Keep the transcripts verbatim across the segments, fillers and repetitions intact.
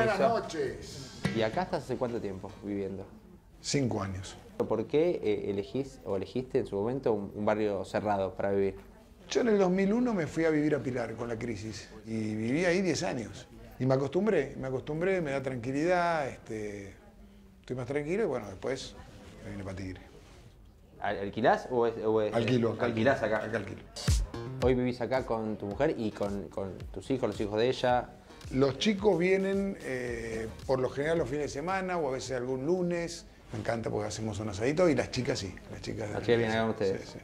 Buenas noches. ¿Y acá estás hace cuánto tiempo viviendo? Cinco años. ¿Por qué eh, elegís o elegiste en su momento un, un barrio cerrado para vivir? Yo en el dos mil uno me fui a vivir a Pilar con la crisis y viví ahí diez años. Y me acostumbré, me acostumbré, me da tranquilidad, este, estoy más tranquilo y bueno, después me vine para Tigre. ¿Alquilás o es...? O es Alquilo. eh, ¿Alquilás acá? Acá alquilo. Hoy vivís acá con tu mujer y con, con tus hijos, los hijos de ella. Los chicos vienen eh, por lo general los fines de semana o a veces algún lunes. Me encanta porque hacemos un asadito y las chicas sí. Las chicas, Las chicas vienen acá con ustedes. Sí, sí.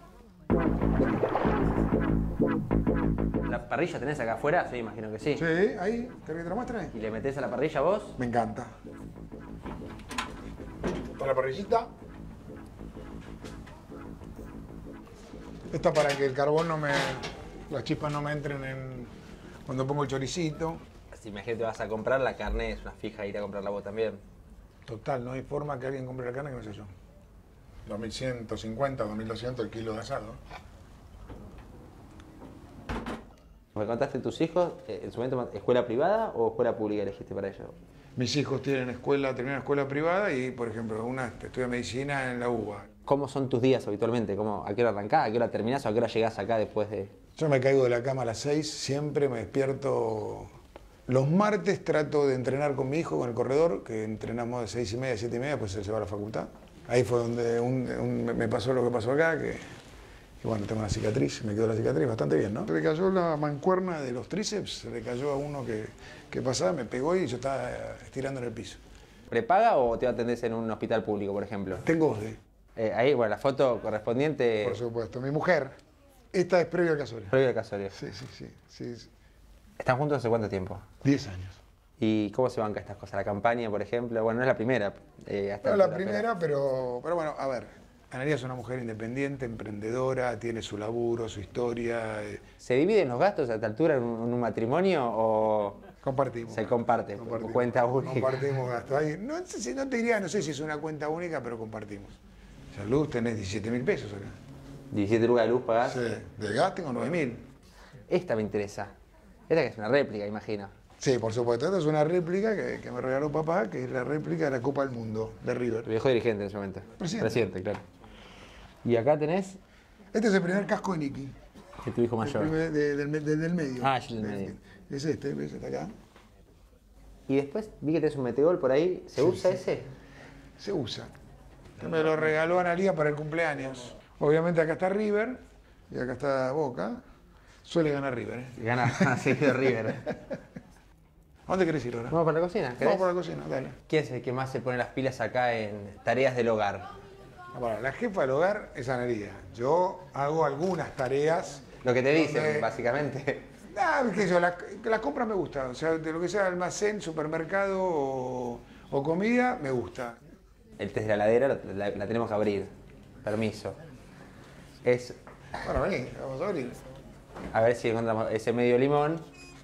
¿La parrilla tenés acá afuera? Sí, imagino que sí. Sí, ahí, ¿querés que te la muestre? ¿Y le metés a la parrilla vos? Me encanta. Está la parrillita. Esta para que el carbón no me... las chispas no me entren en... cuando pongo el choricito. Si imagínate vas a comprar la carne, es una fija ir a comprarla vos también. Total, no hay forma que alguien compre la carne que no sea yo. dos mil ciento cincuenta, dos mil doscientos el kilo de asado. ¿Me contaste tus hijos, eh, en su momento, escuela privada o escuela pública elegiste para ellos? Mis hijos tienen escuela, terminan escuela privada y, por ejemplo, una estudia medicina en la U B A. ¿Cómo son tus días habitualmente? ¿Cómo, ¿A qué hora arrancás? ¿A qué hora terminás? ¿O a qué hora llegás acá después de...? Yo me caigo de la cama a las seis, siempre me despierto... Los martes trato de entrenar con mi hijo, con el corredor, que entrenamos de seis y media a siete y media, pues él se va a la facultad. Ahí fue donde un, un, me pasó lo que pasó acá, que, que bueno, tengo una cicatriz, me quedó la cicatriz bastante bien, ¿no? Se le cayó la mancuerna de los tríceps, se le cayó a uno que, que pasaba, me pegó y yo estaba estirando en el piso. ¿Prepaga o te atendés en un hospital público, por ejemplo? Tengo O S D E. Eh, ahí, bueno, la foto correspondiente... Por supuesto. Mi mujer, esta es previo al casorio. Previo al casorio. Sí, sí, sí, sí, sí. ¿Están juntos hace cuánto tiempo? Diez años. ¿Y cómo se banca estas cosas? La campaña, por ejemplo, bueno, no es la primera. Eh, hasta No es la pero- primera, pero, pero bueno, a ver. Analía es una mujer independiente, emprendedora, tiene su laburo, su historia. eh, ¿Se dividen los gastos a esta altura en un, en un matrimonio o Compartimos. se comparte por Compartimos. cuenta única? Compartimos gastos. Ahí, no, sé si- no te diría, no sé si es una cuenta única, pero compartimos. Salud, tenés diecisiete mil pesos acá. diecisiete lucas de luz pagás. Sí, de gas tengo nueve mil. Esta me interesa. Esta que es una réplica, imagino. Sí, por supuesto. Esta es una réplica que, que me regaló papá, que es la réplica de la Copa del Mundo de El River. viejo dirigente en ese momento. Presidente. Presidente, claro. Y acá tenés Este es el primer casco de Nicky. de tu hijo El mayor. primer- de- del, del- del medio. Ah, el del medio. Es este, ¿ves? Está acá. Y después vi que tenés un metegol por ahí. ¿Se Sí, usa sí. ese? Se usa. Este me lo regaló Analía para el cumpleaños. Obviamente acá está River y acá está Boca. Suele ganar River, ¿eh? Gana a seguido River. ¿A dónde querés ir ahora? Vamos para la cocina, ¿querés? Vamos por la cocina, dale. ¿Quién es el que más se pone las pilas acá en tareas del hogar? Ahora, la jefa del hogar es Analía. Yo hago algunas tareas. Lo que te dicen, donde- básicamente. Ah, que yo, la, la compra me gusta. O sea, de lo que sea almacén, supermercado o, o comida, me gusta. El test de la heladera lo- la, la tenemos que abrir. Permiso. Es... Bueno, vení, vamos a abrir. A ver si encontramos ese medio limón.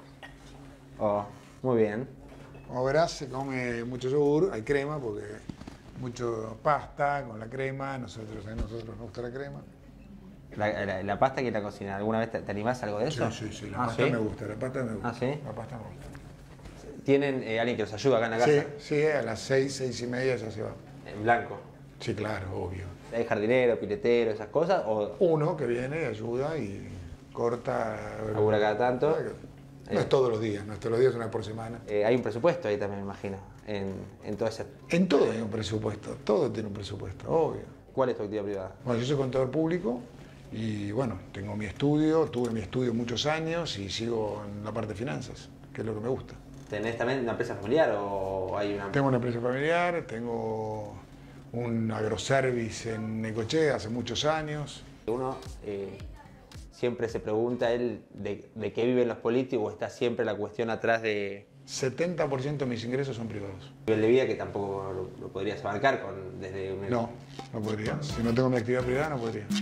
Oh, muy bien. Como verás, se come mucho yogur, hay crema, porque mucho pasta con la crema. Nosotros, a nosotros nos gusta la crema. La, la- la pasta que la cocina, ¿alguna vez te, te animás a algo de eso? Sí, sí, sí, la Ah, pasta ¿sí? me gusta, la pasta me gusta. Ah, ¿sí? La pasta me gusta. ¿Tienen eh, alguien que los ayuda acá en la casa? Sí, sí, a las seis, seis y media ya se va. En blanco. Sí, claro, obvio. ¿Hay jardinero, piletero, esas cosas? ¿O Uno que viene, ayuda y corta. labura cada tanto? No es todos los días, no es todos los días, una por semana. Eh, hay un presupuesto ahí también, me imagino, en, en todo ese... En todo hay un presupuesto, todo tiene un presupuesto, obvio. ¿Cuál es tu actividad privada? Bueno, yo soy contador público y bueno, tengo mi estudio, tuve mi estudio muchos años y sigo en la parte de finanzas, que es lo que me gusta. ¿Tenés también una empresa familiar o hay una...? Tengo una empresa familiar, tengo un agroservice en Necochea hace muchos años. Uno eh, siempre se pregunta él de, de qué viven los políticos, o está siempre la cuestión atrás de setenta por ciento de mis ingresos son privados. nivel de vida que tampoco lo, lo podrías abarcar con, desde un... No, no podría. Si no tengo mi actividad privada, no podría.